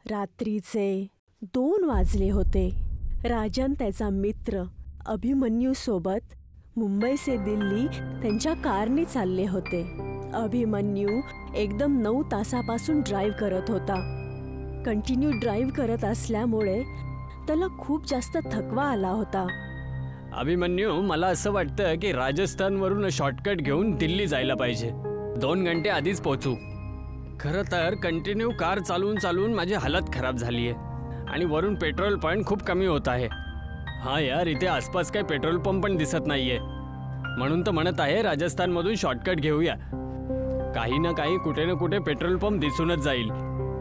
रात्रीचे 2 वाजले होते. राजन त्याचा मित्र अभिमन्यू सोबत मुंबई से दिल्ली त्यांच्या कारने चालले होते. अभिमन्यू एकदम 9 तासापासून ड्राईव्ह करत होता. कंटिन्यू ड्राईव्ह करत असल्यामुळे त्याला खूप जास्त थकवा आला होता. अभिमन्यू, मला असं वाटतं की राजस्थानवरून शॉर्टकट घेऊन दिल्ली जायला पाहिजे. 2 घंटे आधीच पोहोचू. खरं तर कंटिन्यू कार चालवून चालवून माझी हालत खराब झाली आहे आणि वरून पेट्रोल पण खूप कमी होत आहे. हां यार, इथे आसपास काही पेट्रोल पंप पण दिसत नाहीये. म्हणून तर म्हणत आहे राजस्थानमधून शॉर्टकट घेऊया. काही ना काही कुठे ना कुठे पेट्रोल पंप दिसूनच जाईल.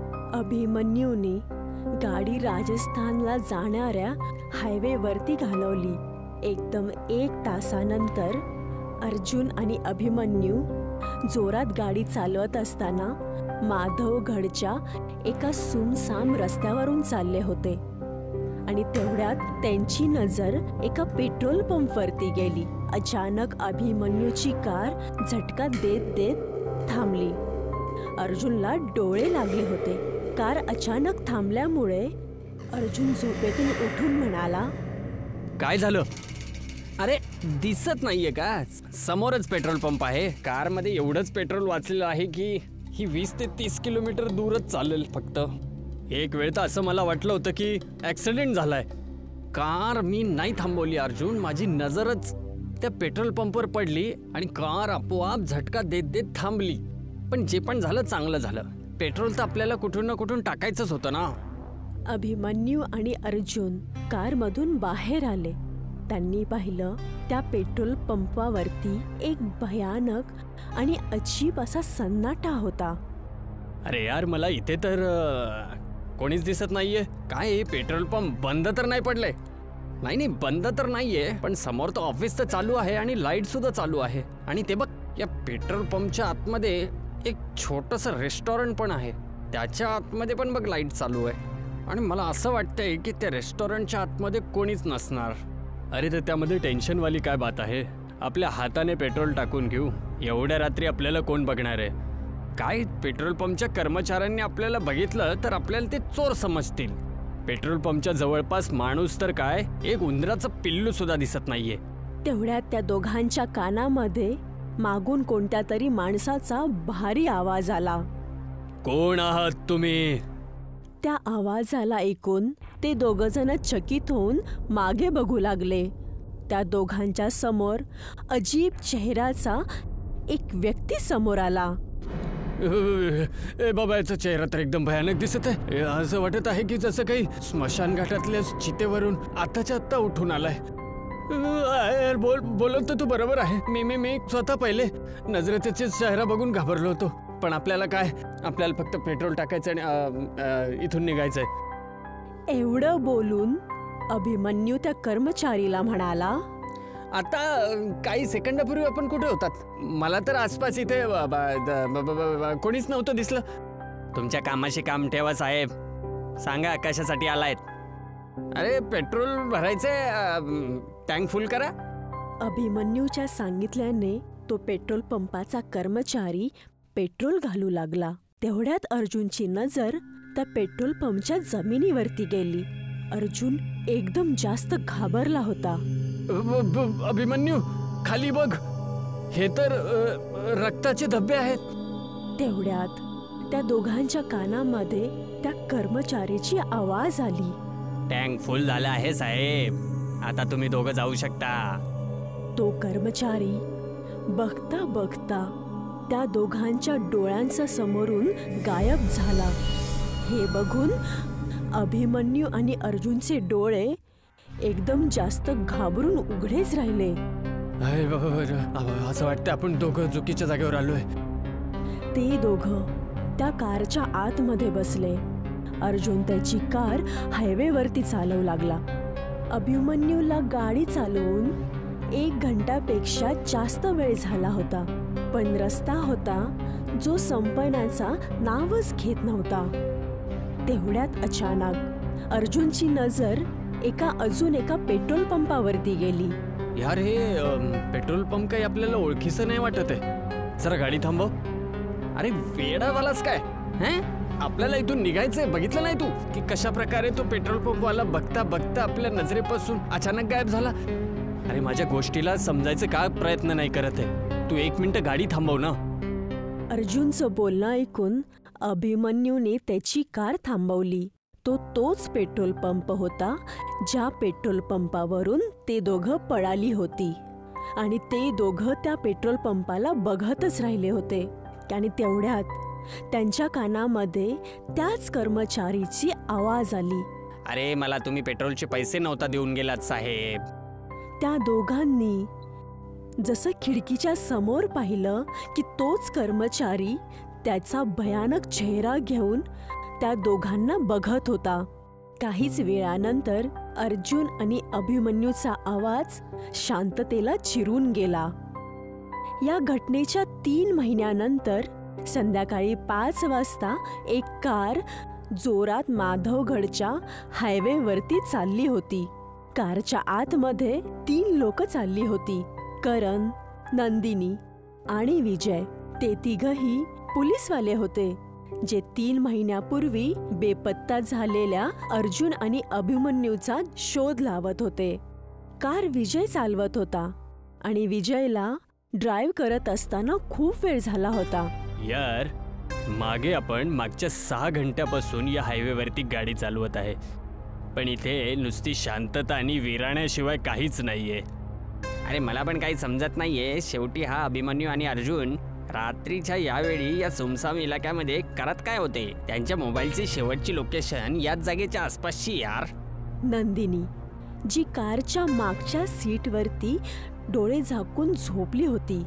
अभिमन्यूने गाडी राजस्थानला जाणाऱ्या हायवेवरती घालवली. एकदम 1 तासानंतर अर्जुन आणि अभिमन्यू जोरात गाडी चालवत असताना माधवगडच्या एका सुमसाम रस्त्यावरून चालले होते आणि तेवढ्यात त्यांची नजर एका पेट्रोल पंपवरती गेली. अचानक अभिमन्यूची कार झटका देत देत थांबली. अर्जुनला डोळे लागले होते. कार अचानक थांबल्यामुळे अर्जुन झोपेतून उठून म्हणाला, काय झालं? अरे दिसत नाहीये का? समोरच पेट्रोल पंप आहे. कारमध्ये एवढंच पेट्रोल वाचलेलं आहे की ही 20 ते 30 किलोमीटर दूरच चालेल फक्त. एक वेळ तर असं मला वाटलं होतं की ॲक्सिडेंट झालाय. कार मी नाही थांबवली अर्जुन. माझी नजरच त्या पेट्रोल पंपवर पडली आणि कार आपोआप झटका देत देत थांबली. पण जे पण झालं चांगलं झालं. पेट्रोल तर आपल्याला कुठून ना कुठून टाकायचंच होतं ना. अभिमन्यू आणि अर्जुन कारमधून बाहेर आले. त्यांनी पाहिलं त्या पेट्रोल पंपावरती एक भयानक आणि अजीब असा सन्नाटा होता. अरे यार, मला इथे तर कोणीच दिसत नाहीये. काय पेट्रोल पंप बंद तर नाही पडलंय? नाही बंद तर नाहीये, पण समोर तर ऑफिस तर चालू आहे आणि लाईट सुद्धा चालू आहे. आणि ते बघ, या पेट्रोल पंपच्या आतमध्ये एक छोटंसं रेस्टॉरंट पण आहे. त्याच्या आतमध्ये पण बघ लाईट चालू आहे. आणि मला असं वाटतंय की त्या रेस्टॉरंटच्या आतमध्ये कोणीच नसणार. अरे तर त्यामध्ये टेन्शनवाली काय बात आहे? आपल्या हाताने पेट्रोल टाकून घेऊ. एवढ्या रात्री आपल्याला कोण बघणार आहे? काय पेट्रोल पंपच्या कर्मचाऱ्यांनी आपल्याला बघितलं तर आपल्याला ते चोर समजतील. पेट्रोल पंपच्या जवळपास माणूस तर काय, एक उंदराचं पिल्लू सुद्धा दिसत नाहीये. तेवढ्यात त्या दोघांच्या कानामध्ये मागून कोणत्या तरी माणसाचा भारी आवाज आला. कोण आहात तुम्ही? त्या आवाजाला ऐकून ते दोघजण चकित होऊन मागे बघू लागले. त्या दोघांच्या समोर अजीब चेहऱ्याचा एक व्यक्ती समोर आला. ए बाबा, याचा चेहरा तर एकदम भयानक दिसत आहे. असं वाटत आहे की जसं काही स्मशान घाटातल्या चितेवरून आत्ताच्या आत्ता उठून आलाय. बोलत तर तू बरोबर आहे. मी स्वतः पहिले नजरेचा चेहरा बघून घाबरलो होतो. पण आपल्याला काय, आपल्याला फक्त पेट्रोल टाकायचं आणि इथून निघायचंय. एवढं बोलून अभिमन्यू त्या कर्मचारीला म्हणाला, आता काही सेकंदापूर्वी आपण कुठे होतात? मला तर आसपास इथे कोणीच नव्हतं दिसलं. तुमच्या कामाशी काम ठेवा साहेब. सांगा कशासाठी आलायत? अरे पेट्रोल भरायचंय, टँक फुल करा. अभिमन्यूच्या सांगितल्याने तो पेट्रोल पंपाचा कर्मचारी पेट्रोल घालू लागला. तेवढ्यात अर्जुनची नजर त्या पेट्रोल पंपच्या जमिनीवरती गेली. अर्जुन एकदम जास्त घाबरला होता. अभिमन्यू, खाली बघ. हे तर रक्ताचे धब्बे आहेत. तेवढ्यात त्या दोघांच्या कानामध्ये त्या कर्मचारीची आवाज आली, टँक फुल झाला आहे साहेब. आता तुम्ही दोघं जाऊ शकता. तो कर्मचारी बघता बघता त्या दोघांच्या डोळ्यांचा समोरून गायब झाला. हे बघून अभिमन्यू आणि अर्जुनचे डोळे एकदम जास्त घाबरून उघडेच राहिले. असं वाटतं आपण दोघं चुकीच्या जागेवर आलोय. ते दोघं त्या कारच्या आतमध्ये बसले. अर्जुन त्याची कार हायवेवरती चालवू लागला. अभिमन्यूला गाडी चालवून 1 घंटापेक्षा जास्त वेळ झाला होता. पण रस्ता होता जो संपण्याचा नावच घेत नव्हता. तेवढ्यात अचानक अर्जुनची नजर अजून एका पेट्रोल पंपावरती गेली. यार, हे पेट्रोल पंप काही आपल्याला ओळखीचं नाही वाटत आहे. जरा गाडी थांबव. अरे वेडावालाच काय? आपल्याला इथून निघायचंय. बघितलं नाही तू की कशा प्रकारे तो पेट्रोल पंपवाला बघता बघता आपल्या नजरेपासून अचानक गायब झाला. अरे माझ्या गोष्टीला समजायचं का प्रयत्न नाही करत आहे तू. 1 मिनिट गाडी थांबव ना. अर्जुनचं बोलणं ऐकून अभिमन्यूने त्याची कार थांबवली. तोच पेट्रोल पंप होता ज्या पेट्रोल पंपावरून ते दोघं पळाली होती. आणि ते दोघं त्या पेट्रोल पंपाला बघतच राहिले होते. आणि तेवढ्यात त्यांच्या कानामध्ये त्याच कर्मचारीची आवाज आली. अरे मला तुम्ही पेट्रोलचे पैसे नव्हता देऊन गेलात साहेब. त्या दोघांनी जसं खिडकीच्या समोर पाहिलं की तोच कर्मचारी त्याचा भयानक चेहरा घेऊन त्या दोघांना बघत होता. काहीच वेळानंतर अर्जुन आणि अभिमन्यूचा आवाज शांततेला चिरून गेला. या घटनेच्या 3 महिन्यानंतर संध्याकाळी 5 वाजता एक कार जोरात माधवगडच्या हायवेवरती चालली होती. कारच्या आतमध्ये 3 लोक चालली होती. करण, नंदिनी आणि विजय. ते तिघही पोलीसवाले होते जे 3 महिन्यापूर्वी बेपत्ता झालेल्या अर्जुन आणि अभिमन्यूचा शोध लावत होते. कार विजय चालवत होता आणि विजयला ड्राईव्ह करत असताना खूप वेळ झाला होता. यार मागे आपण मागच्या 6 घंट्यापासून या हायवेवरती गाडी चालवत आहे, पण इथे नुसती शांतता आणि विराण्याशिवाय काहीच नाहीये. अरे मला पण काही समजत नाहीये. शेवटी हा अभिमन्यू आणि अर्जुन रात्रीच्या यावेळी या सुमसाम इलाक्यामध्ये करत काय होते? त्यांच्या मोबाईलची शेवटची लोकेशन याच जागेच्या आसपासची यार. नंदिनी जी कारच्या मागच्या सीटवरती डोळे झाकून झोपली होती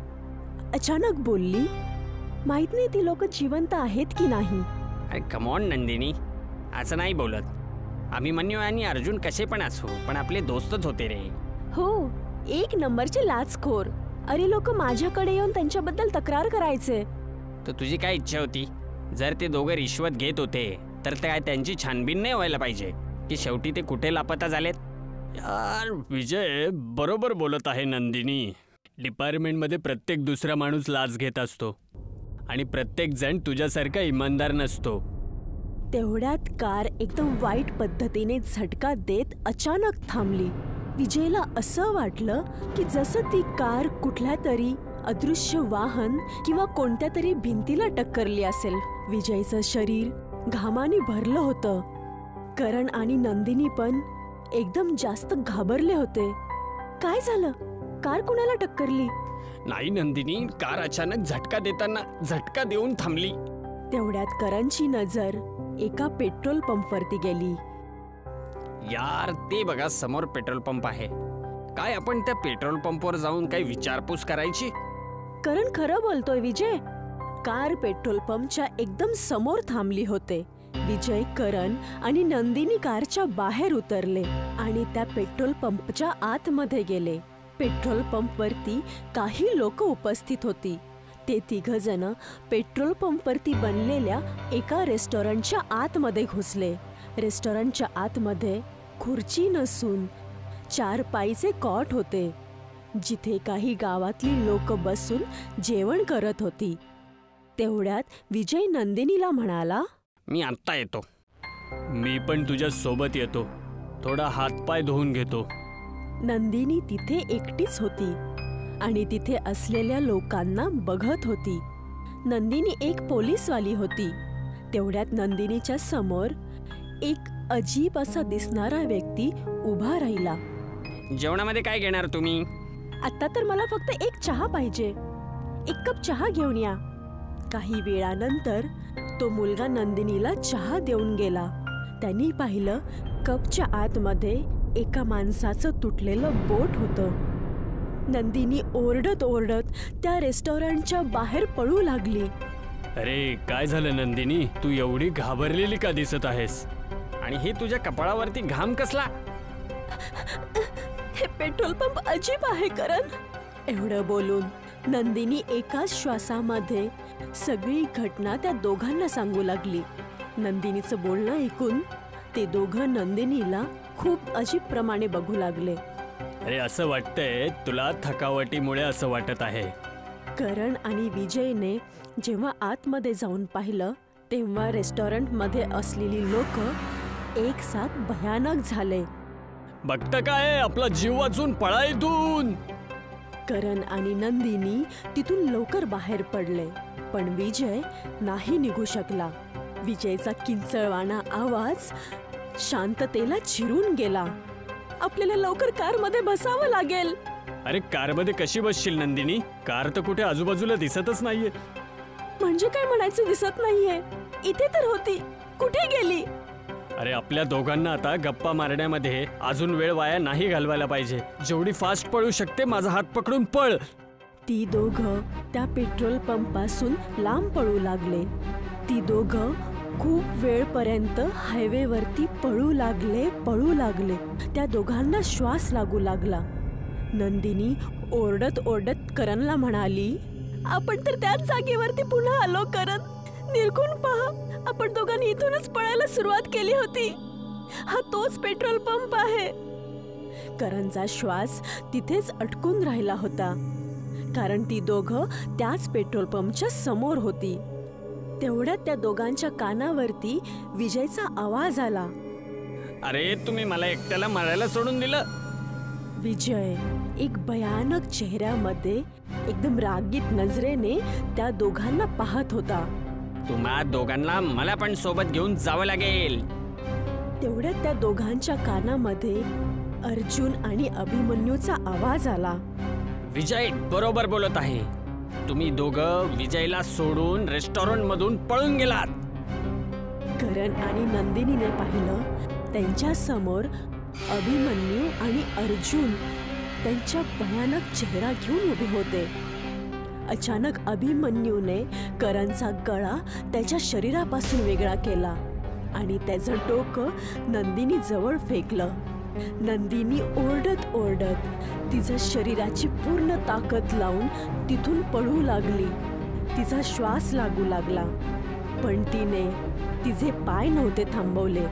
अचानक बोलली, माहित नाही ती लोक जिवंत आहेत की नाही. अरे कमॉन नंदिनी, असं नाही बोलत. अभिमन्यू आणि अर्जुन कसे पण असो, पण आपले दोस्तच होते रे. हो, 1 नंबरचे लाचखोर. अरे लोक माझ्याकडे येऊन त्यांच्याबद्दल तक्रार करायचे. तर तुझी काय इच्छा होती? जर ते दोघे रिश्वत घेत होते तर काय त्यांची छानबीन नाही व्हायला पाहिजे की शेवटी ते कुठे लापता झालेत? यार विजय बरोबर बोलत आहे नंदिनी. डिपार्टमेंटमध्ये प्रत्येक दुसरा माणूस लाच घेत असतो आणि प्रत्येक जण तुझ्यासारखा इमानदार नसतो. तेवढ्यात कार एकदम वाईट पद्धतीने झटका देत अचानक थांबली. विजयला असं वाटलं की जसं ती कार कुठल्या तरी अदृश्य वाहन किंवा कोणत्या तरी भिंतीला टक्करली असेल. विजयचं शरीर घामाने भरलं होतं. करण आणि नंदिनी पण एकदम जास्त घाबरले होते. काय झालं? कार कुणाला टक्करली? नाही नंदिनी, कार अचानक झटका देऊन थांबली. तेवढ्यात करणची नजर एका पेट्रोल पंपवरती गेली. यार ते बघा, समोर पेट्रोल पंप आहे. काय आपण त्या पेट्रोल पंपवर जाऊन काही विचारपूस करायची? करण खरं बोलतोय विजय. कार पेट्रोल पंपच्या एकदम समोर थांबली होते. विजय, करण आणि नंदिनी कारच्या बाहेर उतरले आणि त्या पेट्रोल पंपच्या आतमध्ये गेले. पेट्रोल पंपवरती काही लोक उपस्थित होती. ते 3 जण पेट्रोल पंपवरती बनलेल्या एका रेस्टॉरंटच्या आतमध्ये घुसले. रेस्टॉरंटच्या आतमध्ये खुर्ची नसून 4 पायीचे कॉट होते जिथे काही गावातली लोक बसून जेवण करत होती. तेवढ्यात विजय नंदिनीला म्हणाला, मी आत्ता येतो. मी पण तुझ्या सोबत येतो. थोडा हातपाय धुवून घेतो. नंदिनी तिथे एकटीच होती आणि तिथे असलेल्या लोकांना बघत होती. नंदिनी एक पोलीसवाली होती. तेवढ्यात नंदिनीच्या समोर एक अजीब असा दिसणारा व्यक्ती उभा राहिला. जेवणामध्ये काय घेणार तुम्ही? आता तर मला फक्त एक चहा पाहिजे. 1 कप चहा घेऊन या. काही वेळानंतर तो मुलगा नंदिनीला चहा देऊन गेला. त्यांनी पाहिलं कपच्या आतमध्ये एका माणसाचं तुटलेलं बोट होतं. नंदिनी ओरडत ओरडत त्या रेस्टॉरंटच्या बाहेर पळू लागली. अरे काय झालं नंदिनी? तू एवढी घाबरलेली का दिसत आहेस? आणि हे तुझ्या कपाळावरती घाम कसला? हे पेट्रोल पंप अजीब आहे करण. एवढं बोलून नंदिनी एकाच श्वासामध्ये सगळी घटना त्या दोघांना सांगू लागली. नंदिनीचं बोलणं ऐकून ते दोघं नंदिनीला खूप अजीब प्रमाणे बघू लागले. अरे असं वाटतंय तुला थकावटीमुळे असं वाटत आहे. करण आणि विजयने जेव्हा आतमध्ये जाऊन पाहिलं तेव्हा रेस्टॉरंटमध्ये असलेली लोक एक साथ भयानक झाले. बघतं काय, आपला जीव वाचून पळा इथून. करण आणि नंदिनी तिथून लवकर बाहेर पडले, पण विजय नाही निघू शकला. विजयचा किंचळवाणा आवाज शांततेला चिरून गेला. आपल्याला लवकर कारमध्ये बसावं लागेल. अरे कारमध्ये कशी बसशील नंदिनी? कार तर कुठे आजूबाजूला दिसतच नाहीये. म्हणजे काय म्हणायचं दिसत नाहीये? इथे तर होती, कुठे गेली? अरे आपल्या दोघांना आता गप्पा मारण्यामध्ये अजून वेळ वाया नाही घालवायला पाहिजे. जेवढी फास्ट पळू शकते माझा हात पकडून पळ. ती दोघं त्या पेट्रोल पंप पासून लांब पळू लागले. ती दोघं खूप वेळपर्यंत हायवेवरती पळू लागले. त्या दोघांना श्वास लागू लागला. नंदिनी ओरडत ओरडत करणला म्हणाली, आपण तर त्याच जागेवरती पुन्हा आलो. करण, निरखून पहा, आपण दोघांनी इथूनच पळायला सुरुवात केली होती. हा तोच पेट्रोल पंप आहे. करणचा श्वास तिथेच अटकून राहिला होता, कारण ती दोघं त्याच पेट्रोल पंपच्या समोर होती. तेवढ्यात त्या दोघांच्या कानावरती विजयचा आवाज आला, अरे तुम्ही मला एकट्याला मारायला सोडून दिलं. विजय एक भयानक चेहऱ्यामध्ये एकदम रागीत नजरेने त्या दोघांना पाहत होता. तुम्हा दोघांना मला पण सोबत घेऊन जावं लागेल. तेवढ्यात त्या दोघांच्या कानामध्ये अर्जुन आणि अभिमन्यूचा आवाज आला, विजय बरोबर बोलत आहे. तुम्ही दोघं विजयला सोडून रेस्टॉरंट मधून पळून गेलात. करण आणि नंदिनीने पाहिलं, त्यांच्या समोर अभिमन्यू आणि अर्जुन त्यांच्या भयानक चेहरा घेऊन उभे होते. अचानक अभिमन्यूने करणचा गळा त्याच्या शरीरापासून वेगळा केला आणि त्याचं डोकं नंदिनी जवळ फेकलं. नंदिनी ओरडत ओरडत तिच्या शरीराची पूर्ण ताकद लावून तिथून पळू लागली. तिचा श्वास लागू लागला, पण तिने तिचे पाय नव्हते थांबवले.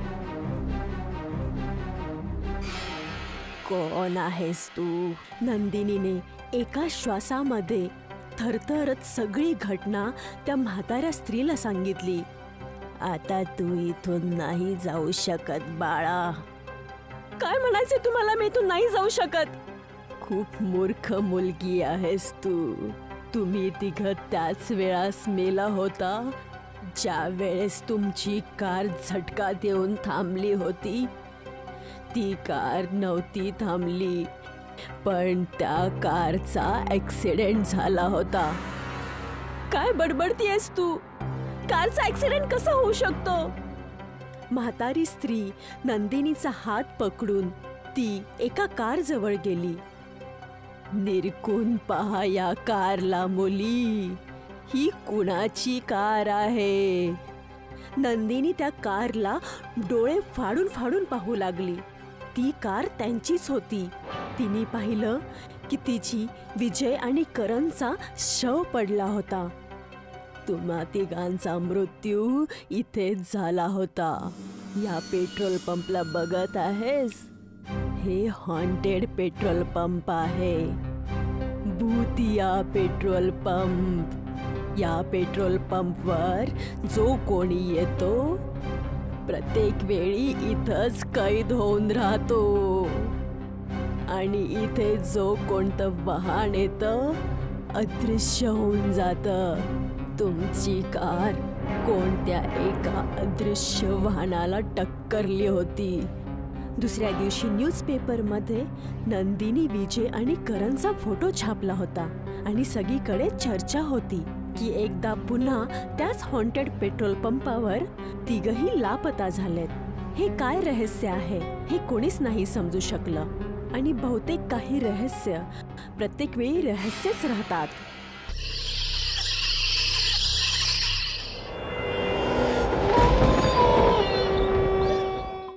कोण आहेस तू? नंदिनीने एका श्वासामध्ये थरथरत सगळी घटना त्या म्हाताऱ्या स्त्रीला सांगितली. आता तू इथून नाही जाऊ शकत बाळा. काय म्हणायचे तुम्हाला? मी इथून नाही जाऊ शकत. खूप मूर्ख मुलगी आहेस तू. तुम्ही तिघं त्याच वेळास मेला होता ज्या वेळेस तुमची कार झटका देऊन थांबली होती. ती कार नव्हती थांबली, पण त्या कारचा ॲक्सिडेंट झाला होता. काय बडबडतीयस तू? कारचा ॲक्सिडेंट कसा होऊ शकतो? म्हातारी स्त्री नंदिनीचा हात पकडून ती एका कार जवळ गेली. निरखून पहा या कारला मुली, ही कुणाची कार आहे? नंदिनी त्या कारला डोळे फाडून फाडून पाहू लागली. ती कार त्यांचीच होती. तिने पाहिलं की तिची विजय आणि करणचा शव पडला होता. तुम्हा तिघांचा मृत्यू इथेच झाला होता. या पेट्रोल पंपला बघत आहेस? हे हॉन्टेड पेट्रोल पंप आहे. भूतिया पेट्रोल पंप. या पेट्रोल पंपवर जो कोणी येतो प्रत्येक वेळी इथंच कैद होऊन राहतो. आणि इथे जो कोणतं वाहन येतं अदृश्य होऊन जातं. तुमची कार कोणत्या एका अदृश्य वाहनाला टक्करली होती. दुसऱ्या दिवशी न्यूजपेपरमध्ये नंदिनी, विजय आणि करणचा फोटो छापला होता आणि सगळीकडे चर्चा होती की एकदा पुन्हा त्याच हॉन्टेड पेट्रोल पंपावर तिघही लापता झालेत. हे काय रहस्य आहे हे कोणीच नाही समजू शकलं. आणि बहुतेक काही रहस्य प्रत्येक वेळी रहस्यच राहतात.